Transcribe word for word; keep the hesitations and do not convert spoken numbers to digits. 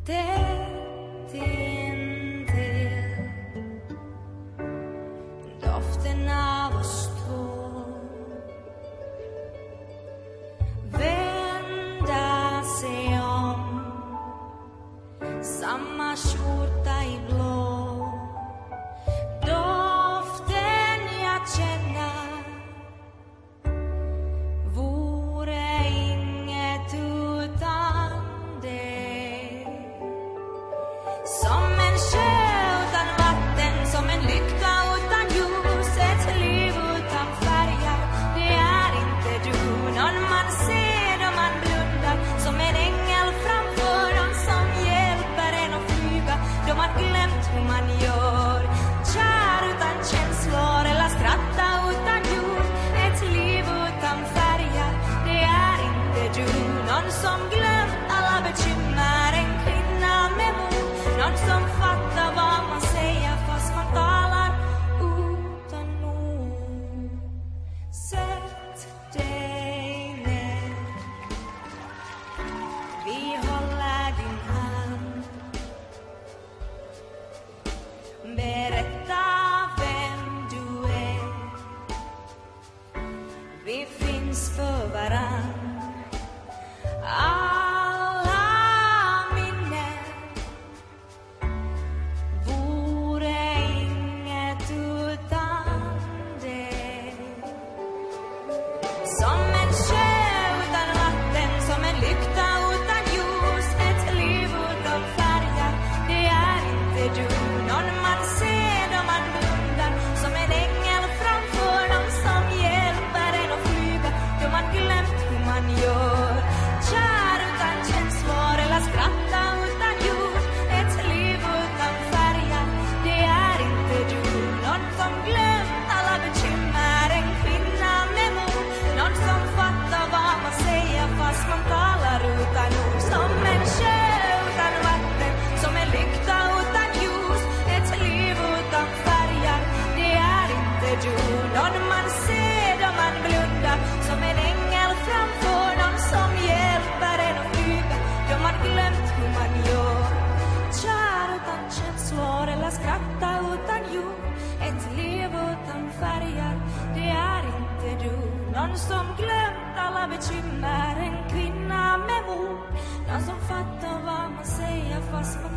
tätt intill, doften av oss två. Vända sig om, samma skjorta i blå, doften jag känner vore inget utan dig. Som en sjö utan vatten, som en lykta utan ljus, ett liv utan färger, det är inte du. Någon man ser då man blundar, som en ängel framför, någon som hjälper en att flyga då man glömt hur man gör. Kär utan känslor eller skratta utan ljud, ett liv utan färger, det är inte du. Någon som glömt alla bekymmer, en kvinna med mod, någon som fattar vad man säger fast man talar utan ord. Sätt dig ner, vi håller din hand. Berätta vem du är, vi finns för varann. Alla minnen vore inget utan dig. Som en sjö utan vatten, som en lykta utan ljus, ett liv utan färger, det är inte du. Någon man ser då man blundar, som en ängel framför, någon som hjälper en att flyga då man glömt hur man gör. Kär utan känslor eller skratta utan ljud, ett liv utan färger, det är inte du. Någon som glömt alla bekymmer, en kvinna med mod, någon som fattar vad man säger fast man talar utan ord. Som en sjö utan vatten, som en lykta utan ljus, ett liv utan färger, det är inte du. Någon man ser då man blundar, som en ängel framför, någon som hjälper en att flyga då man glömt hur man gör. Kär utan känslor eller skratta utan ljud, ett liv utan färger, det är inte du. Någon som glömt alla bekymmer, en kvinna med mod, någon som fattar vad man säger fast man